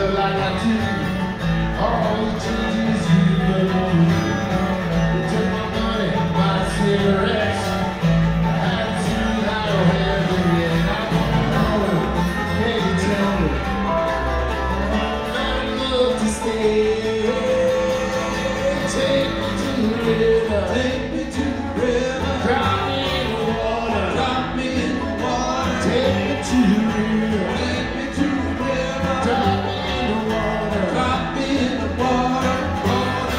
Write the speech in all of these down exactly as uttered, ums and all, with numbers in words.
love like I do. All the changes you ever made. You took my money, my cigarettes. I had to see how to handle it. I don't know. Can you tell me? I'd love to stay. Take me to the river. Take me to the river. Drop me in the water. Drop me in the water. Take me to the river. Take me to the river. Drop me in the water. Drop me in the water. Water.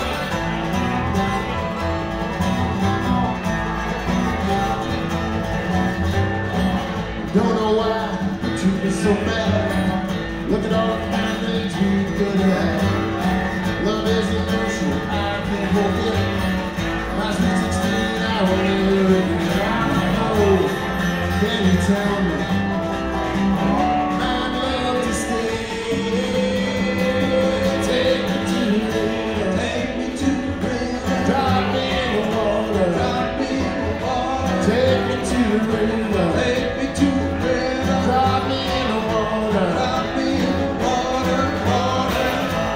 Don't know why you treat me so bad. Look at all the fine things we could have. Love is an ocean I can't forget. My sweet sixteen, I will never forget. I know. Can you tell me? I'd love to stay. Take me to the river. Take me to the river. Drop me in the water. Drop me in the water. Take me to the river. Take me to the river. Drop me in the water. Drop me in the water. Water.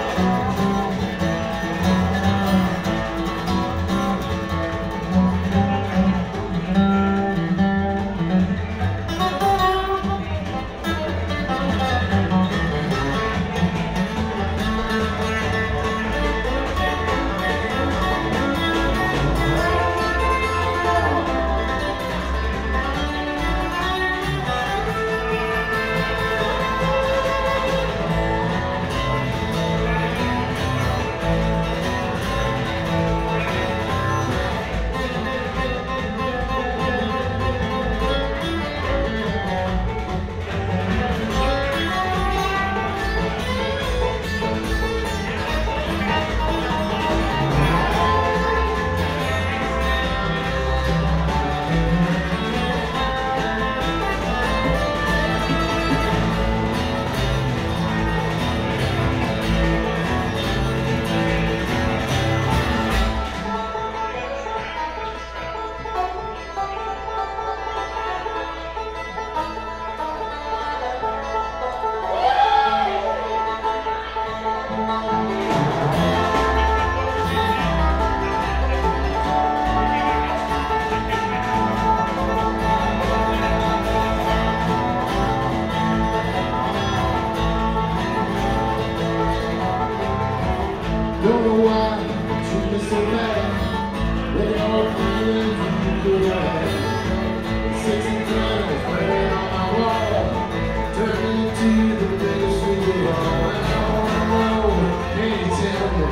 Don't know why you treat me so bad. Look at all the feelings you could have. Sexy girls wearing on my wall. Turn me into the biggest fool of all. And I wanna know, can you tell me?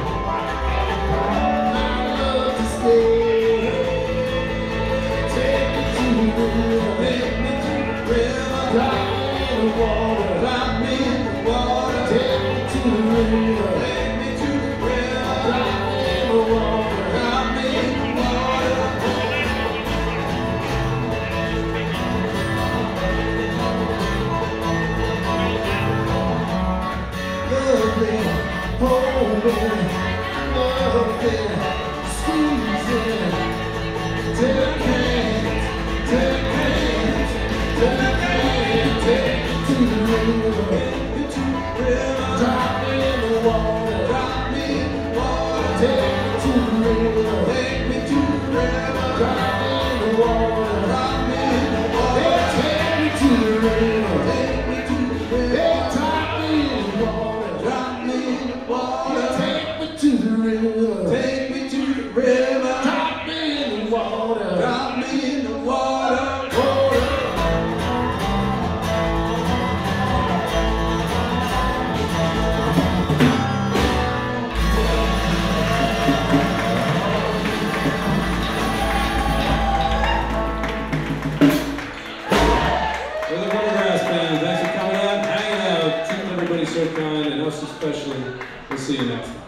I'd love to stay. Take me to the river. Take me to the river. Drop me in the water. Drop me in the water. Take me to the river. Take me to the river. Drop me in the water. Drop me in the water. Loving, holding, loving, squeezing. Take hands, take hands, take hands. Take me to the river. Take me to the river. Drop me in the water. Drop me in the water. Take me to the river. Take me to the river. Drop me in the water. Drop me in the water. Take me to the river. Take me to the river. Drop me in the water. Drop me in the water. Take me to the river. Take me to the river. Drop me in the water. Drop me in the water. Water. We're the Bluegrass Band. Thanks for coming out, hanging out, keeping everybody so kind, and us especially. We'll see you next time.